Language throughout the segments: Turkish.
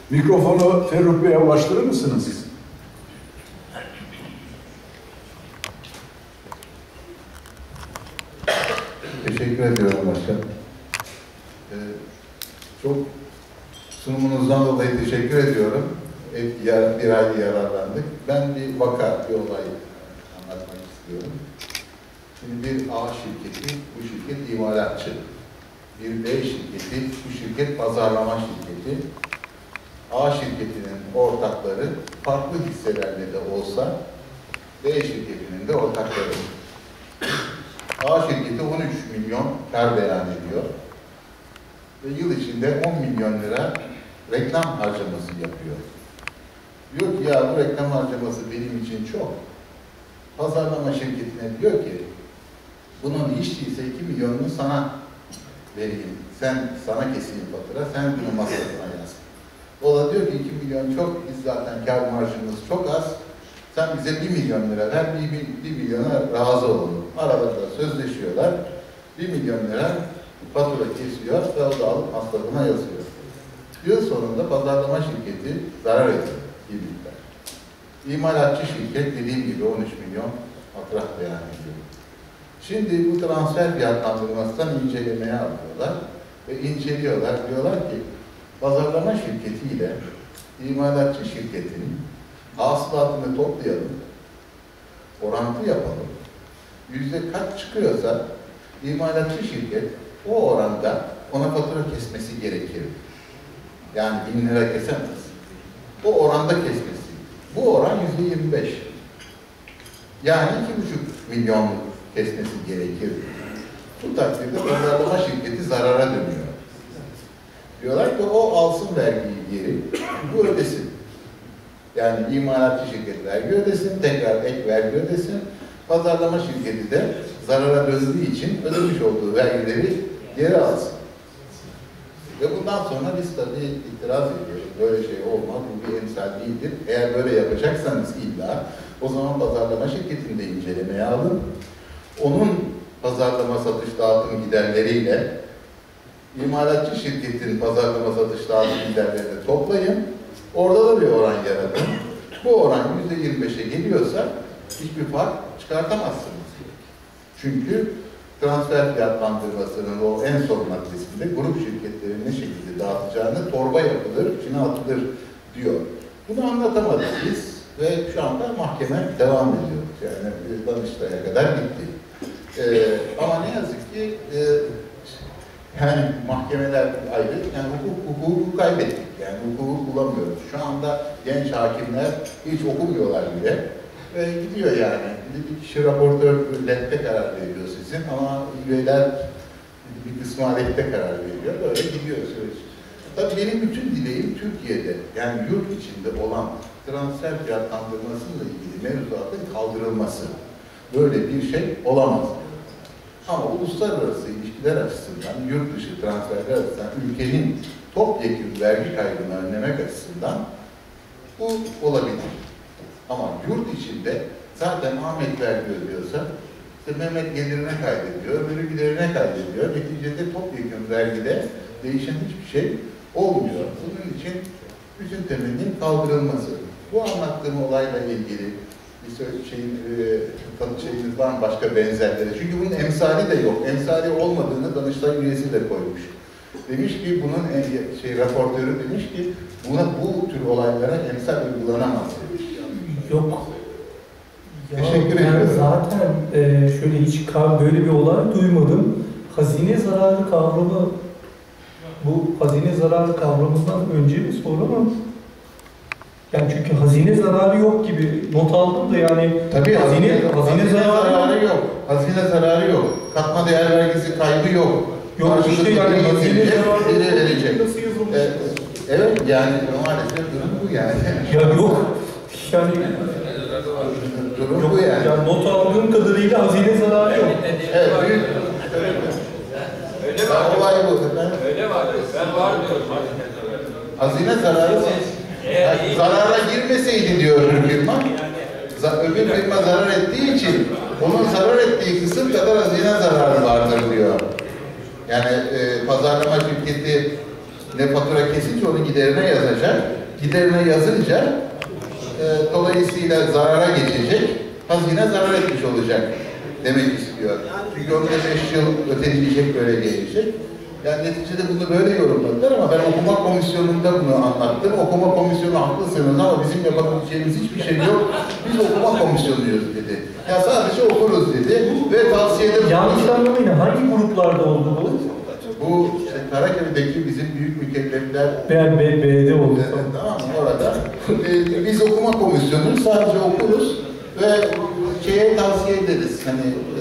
Mikrofonu Ferruh Bey'e ulaştırır mısınız? Teşekkür ediyorum başkanım. Çok sunumunuzdan dolayı teşekkür ediyorum. Bir ayda yararlandık. Ben bir vaka, bir olay anlatmak istiyorum. Şimdi bir A şirketi, bu şirket imalatçı. Bir B şirketi, bu şirket pazarlama şirketi. A şirketinin ortakları farklı hisselerle de olsa B şirketinin de ortakları. A şirketi 13 milyon kar beyan ediyor ve yıl içinde 10 milyon lira reklam harcaması yapıyor. Diyor ki ya bu reklam harcaması benim için çok. Pazarlama şirketine diyor ki bunun hiç değilse 2 milyonunu sana vereyim. Sana keseyim fatura, sen bunu masrafına yaz. O da diyor ki 2 milyon çok, biz zaten kar marjımız çok az. Sen bize 1 milyon lira ver, 1 milyona razı olun. Aralarında sözleşiyorlar. 1 milyon lira fatura kesiyor ve o da alıp masrafına yazıyor. Yıl sonunda pazarlama şirketi zarar ediyor. İmalatçı şirket dediğim gibi 13 milyon fatura beyan ediyor. Şimdi bu transfer fiyatlandırmasından incelemeye alıyorlar ve inceliyorlar. Diyorlar ki pazarlama şirketiyle imalatçı şirketinin hasılatını toplayalım, orantı yapalım. Yüzde kaç çıkıyorsa imalatçı şirket o oranda ona fatura kesmesi gerekir. Yani 1000 lira kesemez. O oranda kesmesi. Bu oran %25. Yani 2,5 milyonluk kesmesi gerekir. Bu takdirde pazarlama şirketi zarara dönüyor. Diyorlar ki o alsın vergiyi geri, bu ödesin. Yani imalatçı şirket vergi ödesin, tekrar ek vergi ödesin. Pazarlama şirketi de zarara döndüğü için ödemiş olduğu vergileri geri alsın. Ve bundan sonra biz tabii itiraz ediyoruz. Böyle şey olmaz, bu bir emsal değildir. Eğer böyle yapacaksanız illa, o zaman pazarlama şirketini de incelemeye alın. Onun pazarlama satış dağıtım giderleriyle imalatçı şirketin pazarlama satış dağıtım giderlerini toplayın. Orada da bir oran yaratın. Bu oran %25'e geliyorsa hiçbir fark çıkartamazsınız. Çünkü transfer fiyatlandırmasının o en son maddesinde grup şirketlerin ne şekilde dağıtacağını torba yapılır, içine atılır diyor. Bunu anlatamadık biz ve şu anda mahkeme devam ediyor. Yani Danıştay'a kadar gitti. Ama ne yazık ki yani mahkemeler ayrı, yani hukuku kaybettik. Yani hukuku bulamıyoruz. Şu anda genç hakimler hiç okumuyorlar bile. Gidiyor yani. Bir kişi raportör lehte karar veriyor sizin ama üyeler bir kısmı aleyhte karar veriyor. Böyle gidiyor süreç. Tabii benim bütün dileğim Türkiye'de, yani yurt içinde olan transfer fiyatlandırmasıyla ilgili mevzuatın kaldırılması. Böyle bir şey olamaz. Ama uluslararası ilişkiler açısından, yurt dışı transferler açısından, ülkenin topyekun vergi kaybını önlemek açısından bu olabilir. Ama yurt içinde zaten Ahmet vergi ödüyorsa, işte Mehmet gelirine kaydediyor, öbürü giderine kaydediyor. Neticede topyekun vergide değişen hiçbir şey olmuyor. Bunun için bütün temelinin kaldırılması. Bu anlattığım olayla ilgili bir şeyiniz var mı başka benzerleri? Çünkü bunun emsali de yok. Emsali olmadığını Danıştay üyesi de koymuş. Demiş ki bunun raportörü demiş ki bu tür olaylara emsal uygulanamaz demiş. Yok. Ya teşekkür yani ederim. zaten şöyle hiç böyle bir olay duymadım. Hazine zararı kavramı, bu hazine zararı kavramından önce mi sonra mı? Yani çünkü hazine zararı yok gibi not aldım da yani tabii hazine zararı yok. Hazine zararı yok. Katma değer vergisi kaybı yok. Yok işte yani hazine zararı verecek. Nasıl yazılmış? Evet yani maalesef durum bu yani. Ya yok. Yani durum yok, bu yani. Ya not aldığım kadarıyla hazine zararı yok. Evet, büyük. Öyle var. Olay bu. Öyle var. Ben var diyorum. Hazine zararı zarara girmeseydi diyor öbür firma. Öbür firma zarar ettiği için onun zarar ettiği kısım kadar hazine zararı vardır diyor. Yani pazarlama şirketi ne fatura kesince onu giderine yazacak. Giderine yazınca dolayısıyla zarara geçecek. Hazine zarar etmiş olacak demek istiyor. Çünkü onu da 5 yıl öteleyecek, böyle gelecek. Yani neticede bunu böyle yorumladılar ama ben okuma komisyonunda bunu anlattım. Okuma komisyonu haklısınız ama bizim yapabileceğimiz hiçbir şey yok. Biz okuma komisyonuyuz dedi. Ya sadece okuruz dedi ve tavsiyede... Yanlış anlamayın, hangi gruplarda oldu bu? Bu işte Karaköy'deki bizim büyük mükellefler... Ben B'de oldu. Tamam mı? Orada. Biz okuma komisyonu sadece okuruz ve şeye tavsiye ederiz. Hani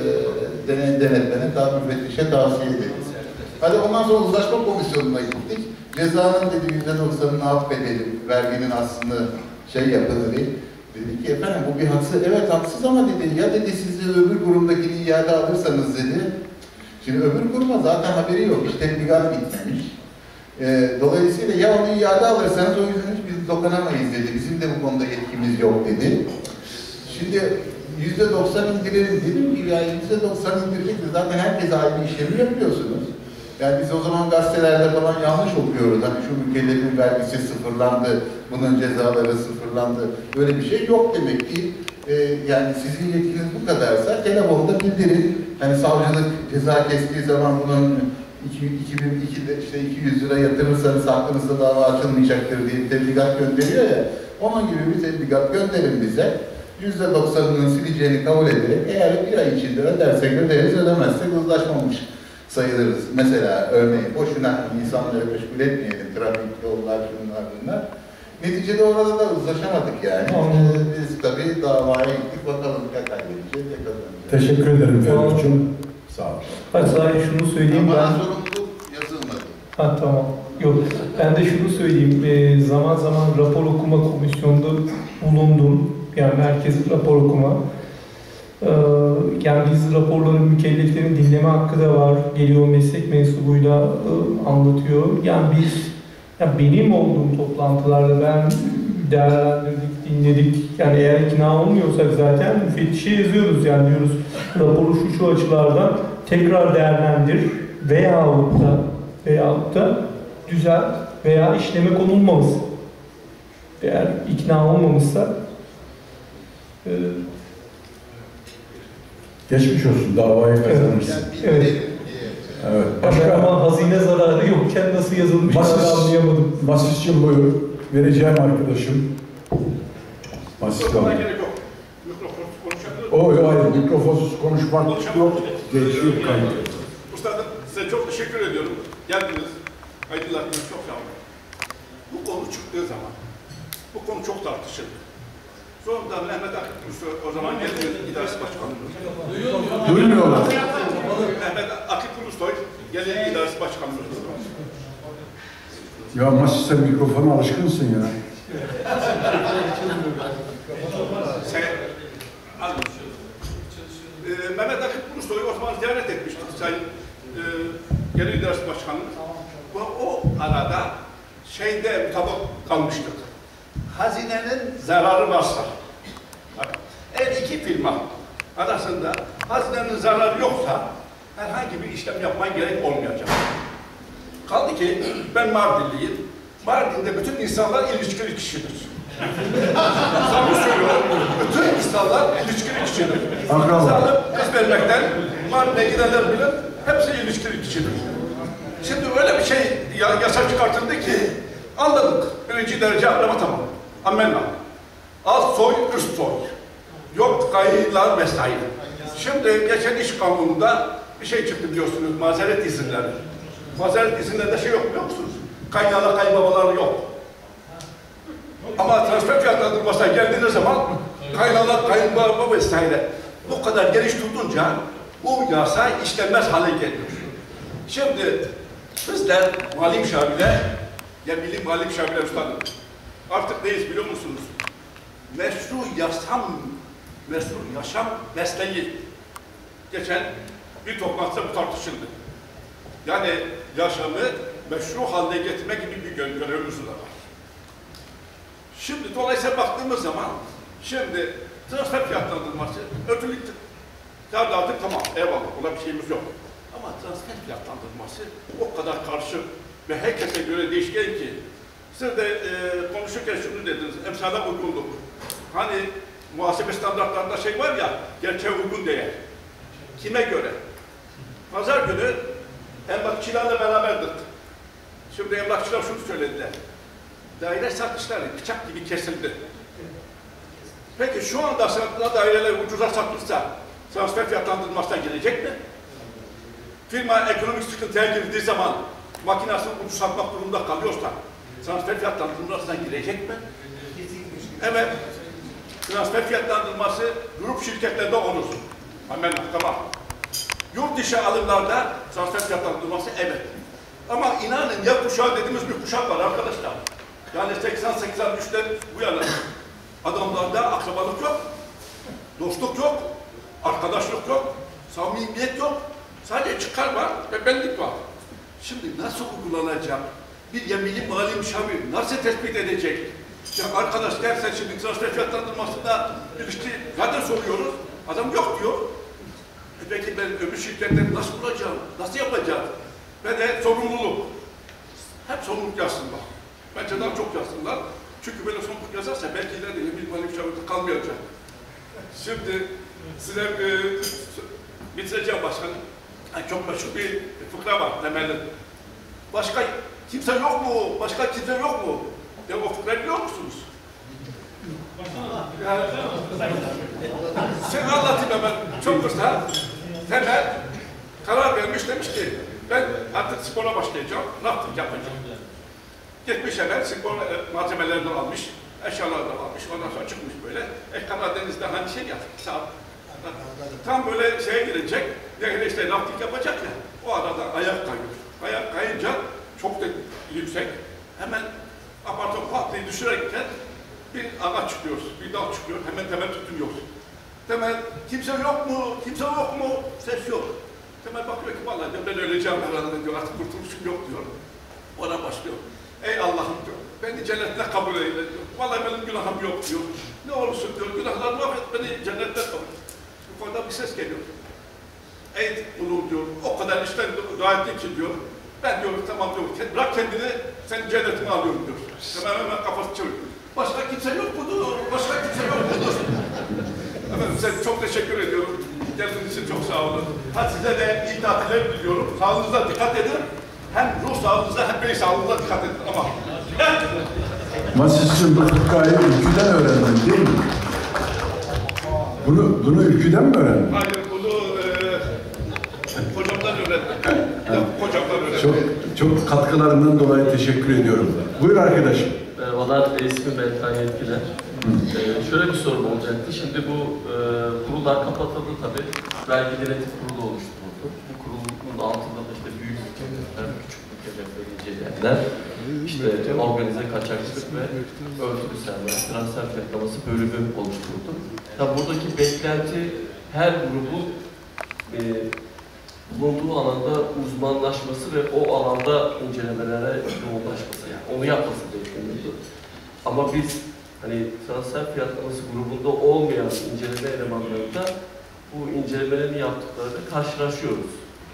denetmene, müfettişe tavsiye ederiz. Hadi ondan sonra uzlaşma komisyonuna gittik. Cezanın dedi %90'ını affedelim, verginin aslında yapın dedi. Dedi ki efendim bu bir haksız, evet haksız ama dedi ya dedi siz de öbür kurumdakini iade alırsanız dedi. Şimdi öbür kuruma zaten haberi yok, hiç tebligat bitmemiş. Dolayısıyla ya onu iade alırsanız o yüzden hiç biz dokunamayız dedi. Bizim de bu konuda yetkimiz yok dedi. Şimdi %90 indirelim dedim ki ya %90 indirecektir. Zaten herkes aynı işlemi yapıyorsunuz. Yani biz o zaman gazetelerde falan yanlış okuyoruz. Hani şu mükellefin vergisi sıfırlandı, bunun cezaları sıfırlandı. Böyle bir şey yok demek ki. Yani sizin yetkiniz bu kadarsa telefonda bildirin. Hani savcılık ceza kestiği zaman bunun 2002'de işte 200 lira yatırırsanız hakkınızda dava açılmayacaktır diye tebligat gönderiyor ya. Onun gibi bir tebligat gönderin bize. %90'ının sileceğini kabul ederek eğer bir ay içinde ödersek öderiz, ödemezsek uzlaşmamış sayılırız. Mesela örneğin boşuna insanları meşgul etmeyelim, trafik, yollar, şunlar bunlar. Neticede orada da uzlaşamadık yani. Biz tabii davaya gittik, bakalım ya kaybedeceğiz ya kazanacağız. Teşekkür ederim Ferruh'cum. Sağ ol. Hadi sadece şunu söyleyeyim. Bana Ben... sorumluluk yazılmadı. Ha tamam. Yok. Ben de şunu söyleyeyim. Zaman zaman rapor okuma komisyonunda bulundum. Yani merkezi rapor okuma. Yani biz raporların mükelleflerin dinleme hakkı da var. Geliyor meslek mensubuyla anlatıyor. Yani benim olduğum toplantılarda ben değerlendirdik, dinledik. Yani eğer ikna olmuyorsak zaten müfettişe yazıyoruz. Yani diyoruz raporu şu açılardan tekrar değerlendir veyahut da düzelt veya işleme konulmamız. Eğer ikna olmamışsa Geçmiş olsun, davayı kazanırsın. evet. Evet. Ama hazine zararı yokken nasıl yazılmış anlayamadım. Masis'cim buyur. Vereceğim arkadaşım. Masis Buna abi. gerek yok. Mikrofon konuşabilir miyim? Hayır, mikrofonsuz konuşmak yok. Geçiyor kaydı. Üstadım size çok teşekkür ediyorum. Geldiniz. Aydınlattınız, çok sağ olun. Bu konu çıktığı zaman, bu konu çok tartışıldı. Sonunda Mehmet Akif Ulusoy, o zaman Gelir İdaresi Başkanımız. Duymuyorlar. Mehmet Akif Ulusoy, Gelir İdaresi Başkanımız. Ya Masis sen mikrofona alışkınsın ya. Mehmet Akif Ulusoy'u o zaman ziyaret etmiştik Sayın Gelir İdaresi Başkanımız. O arada mutabık kalmıştık. Hazinenin zararı varsa, eğer iki firma arasında hazinenin zararı yoksa herhangi bir işlem yapman gerek olmayacak. Kaldı ki ben Mardinliyim. Mardin'de bütün insanlar ilişkili kişidir. Sana söylüyorum, bütün insanlar ilişkili kişidir. Sağlık kız vermekten Mardin'e gidenler bile hepsi ilişkili kişidir. Şimdi öyle bir şey yasa çıkartıldı ki anladık. Birinci derece akraba tamam. Amenna. Alt soy, üst soy. Yok kayıtlar vesaire. Şimdi geçen iş kanununda bir şey çıktı biliyorsunuz. Mazeret izinleri. Mazeret izinlerinde şey yok biliyor musunuz? Kaynana kayınbabaları yok. Ama transfer fiyatlandırmasına geldiğiniz zaman kaynana kayınbaba vesaire bu kadar geniş tutunca bu yasa işlenmez hale geliyor. Şimdi bizler mali müşavirler, ya milli mali müşavirler üstadım, artık neyiz biliyor musunuz? Meşru yaşam mesleği. Geçen bir toplantıda bu tartışıldı. Yani yaşamı meşru haline getirmek gibi bir görevimiz de var. Şimdi dolayısıyla baktığımız zaman, şimdi transfer fiyatlandırması, ötülük dağıttık tamam, eyvallah, buna bir şeyimiz yok. Ama transfer fiyatlandırması o kadar karşı ve herkese göre değişken ki. Siz de konuşurken şunu dediniz, emsala uygunluk. Hani muhasebe standartlarında şey var ya, gerçeğe uygun değer. Kime göre? Pazar günü emlakçılarla beraberdik. Şimdi emlakçılar şunu söylediler. Daire satışları bıçak gibi kesildi. Peki şu anda satılan daireler ucuza satılsa transfer fiyatlandırılmasına girecek mi? Firma ekonomik sıkıntıya girdiği zaman makinasını ucuz satmak durumunda kalıyorsa transfer fiyatlandırılmasına girecek mi? Evet. Transfer fiyatlandırılması grup şirketlerde olur. Hemen tamam. Yurt dışı alımlarda transfer fiyatlandırılması evet. Ama inanın ya kuşağı dediğimiz bir kuşak var arkadaşlar. Yani 80-83'ten bu yana adamlarda akrabalık yok, dostluk yok, arkadaşlık yok, samimiyet yok. Sadece çıkar var ve benlik var. Şimdi nasıl uygulanacak? Bir yemini mali müşavir nasıl tespit edecek? Ya arkadaş dersen şimdi transfer fiyatlandırmasında bir işte zaten soruyoruz. Adam yok diyor. Peki ben öbür şirketleri nasıl bulacağım? Nasıl yapacağım? Ve de sorumluluk. Hep sorumluluk yazsınlar. Bence daha çok yazsınlar. Çünkü böyle sorumluluk yazarsa belki ileride bir mali müşavirde kalmayacak. Şimdi size bitireceğim başkanım. Yani çok meşhur bir fıkra var temelli. Başka kimse yok mu? Başka kimse yok mu? Ya o fıkrayı biliyor musunuz? Yani, sen anlatayım hemen çok kısa. Temel karar vermiş demiş ki ben artık spora başlayacağım, rafting yapacağım. Gitmiş hemen spor malzemelerinden almış, eşyalarından almış, ondan sonra çıkmış böyle. Karadeniz'de hani şey yaptık, tam böyle şeye girecek, yani işte rafting yapacak ya, o arada ayak kayıyor. Ayak kayınca çok da yüksek, hemen apartman patlayı düşürürken bir ağaç çıkıyor, bir dal çıkıyor, hemen temel tutunuyor. Temel, kimse yok mu, kimse yok mu, ses yok. Temel bakıyor ki vallahi ben öleceğim herhalde diyor, artık kurtuluşum yok diyor. Ona başlıyor. Ey Allah'ım diyor, beni cennetine kabul eyle diyor. Vallahi benim günahım yok diyor. Ne olursun diyor, günahlarımı affet, beni cennetine kabul. Bu konuda bir ses geliyor. Ey kulum diyor, o kadar işten dua ettin ki diyor. Ben diyor, tamam diyor, bırak kendini, senin cennetine alıyorum diyor. Hemen kafası çeviriyor. Başka kimse yok mudur? Başka kimse yok mudur? Efendim size çok teşekkür ediyorum. Geldiğiniz için çok sağ olun. Hadi size de iyi tatiller diliyorum. Sağlığınıza dikkat edin. Hem ruh sağlığınıza hem beyin sağlığınıza dikkat edin. Ama Masis'in bu fıkrayı ülküden öğrendin değil mi? Bunu ülküden mi öğrendin? hayır bunu hocamdan öğrendim. Hocamdan öğrendim. Çok katkılarından dolayı teşekkür ediyorum. Buyur arkadaşım. Merhabalar, ismim Berkan Yetkiler. Şöyle bir sorum olacaktı. Şimdi bu kurullar kapatıldı tabii. Vergi denetim kurulu oluşturuldu. Bu kurulun altında da işte büyük mükellefler, küçük mükellefler inceleyenler, işte organize kaçakçılık ve örtülü sermaye, transfer fiyatlaması bölümü oluşturuldu. Tabii buradaki beklenti her grubun bulunduğu alanda uzmanlaşması ve o alanda incelemelere yoğunlaşması, yani onu yapması bekleniyordu. Ama biz hani transfer fiyatlaması grubunda olmayan inceleme elemanlarında bu incelemelerini yaptıklarıyla karşılaşıyoruz.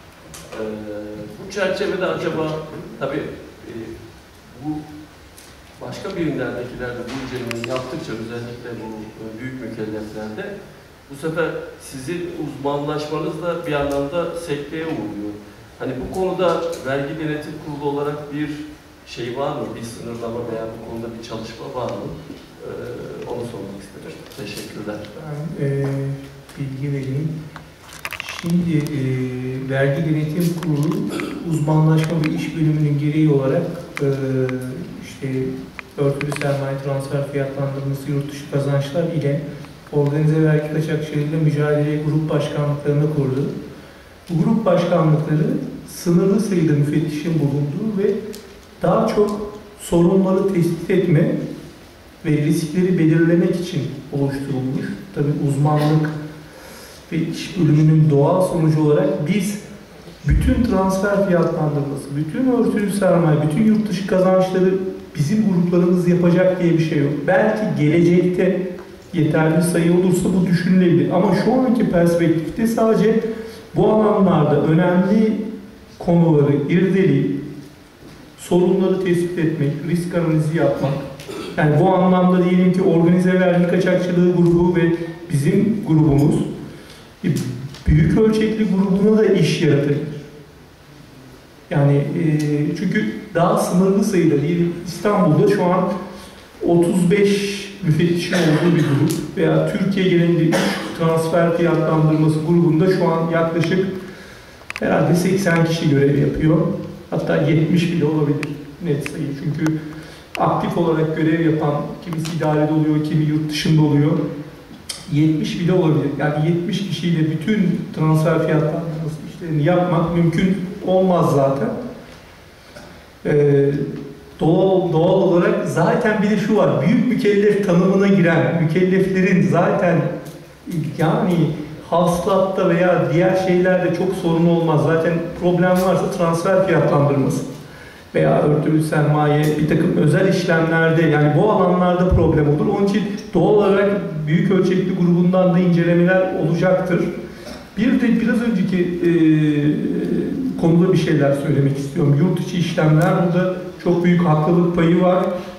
Bu çerçevede acaba tabii bu başka birimlerdekiler de bu incelemeyi yaptıkça özellikle bu büyük mükelleflerde bu sefer sizin uzmanlaşmanız da bir anlamda sekteye uğruyor. Hani bu konuda vergi denetim kurulu olarak bir şey var mı? Bir sınırlama veya bu konuda bir çalışma var mı? Onu sormak istedim. Teşekkürler. Ben bilgi vereyim. Şimdi vergi denetim kurulu uzmanlaşma ve iş bölümünün gereği olarak işte örtülü sermaye transfer fiyatlandırması, yurt dışı kazançlar ile organize vergi kaçakçılığıyla mücadele grup başkanlıklarını kurdu. Bu grup başkanlıkları sınırlı sayıda müfettişin bulunduğu ve daha çok sorunları tespit etme ve riskleri belirlemek için oluşturulmuş. Tabii uzmanlık ve iş bölümünün doğal sonucu olarak biz bütün transfer fiyatlandırması, bütün örtülü sermaye, bütün yurt dışı kazançları bizim gruplarımız yapacak diye bir şey yok. Belki gelecekte yeterli sayı olursa bu düşünülebilir. Ama şu anki perspektifte sadece bu alanlarda önemli konuları irdeleyip sorunları tespit etmek, risk analizi yapmak. Yani bu anlamda diyelim ki organize vergi kaçakçılığı grubu ve bizim grubumuz büyük ölçekli grubuna da iş yaratır. Yani çünkü daha sınırlı sayıda diyelim İstanbul'da şu an 35 müfettişin olduğu bir grup veya Türkiye genelinde 3 transfer fiyatlandırması grubunda şu an yaklaşık herhalde 80 kişi görev yapıyor. Hatta 70 bile olabilir net sayı. Çünkü aktif olarak görev yapan kimisi idarede oluyor, kimi yurt dışında oluyor. 70 bile olabilir. Yani 70 kişiyle bütün transfer fiyatlandırması işlerini yapmak mümkün olmaz zaten. Doğal olarak zaten bir de şu var, büyük mükellef tanımına giren mükelleflerin zaten yani hasılatta veya diğer şeylerde çok sorun olmaz. Zaten problem varsa transfer fiyatlandırması veya örtülü sermaye, bir takım özel işlemlerde yani bu alanlarda problem olur. Onun için doğal olarak büyük ölçekli grubundan da incelemeler olacaktır. Bir de biraz önceki konuda bir şeyler söylemek istiyorum. Yurt içi işlemler burada çok büyük haklılık payı var.